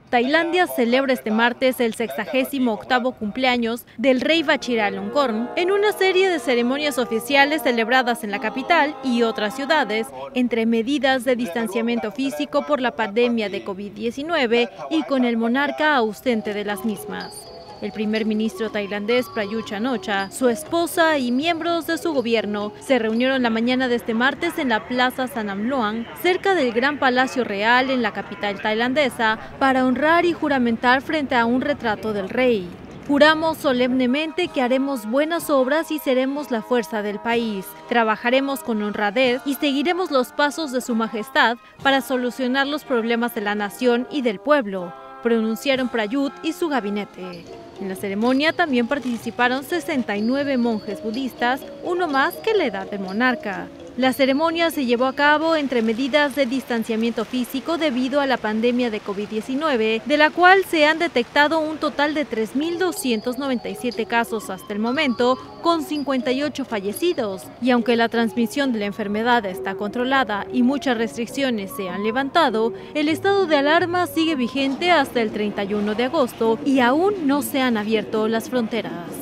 Tailandia celebra este martes el 68º cumpleaños del rey Vajiralongkorn en una serie de ceremonias oficiales celebradas en la capital y otras ciudades, entre medidas de distanciamiento físico por la pandemia de COVID-19 y con el monarca ausente de las mismas. El primer ministro tailandés Prayut Chan-o-cha, su esposa y miembros de su gobierno se reunieron la mañana de este martes en la Plaza Sanam Luang, cerca del Gran Palacio Real en la capital tailandesa, para honrar y juramentar frente a un retrato del rey. Juramos solemnemente que haremos buenas obras y seremos la fuerza del país. Trabajaremos con honradez y seguiremos los pasos de Su Majestad para solucionar los problemas de la nación y del pueblo, pronunciaron Prayut y su gabinete. En la ceremonia también participaron 69 monjes budistas, uno más que la edad del monarca. La ceremonia se llevó a cabo entre medidas de distanciamiento físico debido a la pandemia de COVID-19, de la cual se han detectado un total de 3.297 casos hasta el momento, con 58 fallecidos. Y aunque la transmisión de la enfermedad está controlada y muchas restricciones se han levantado, el estado de alarma sigue vigente hasta el 31 de agosto y aún no se han abierto las fronteras.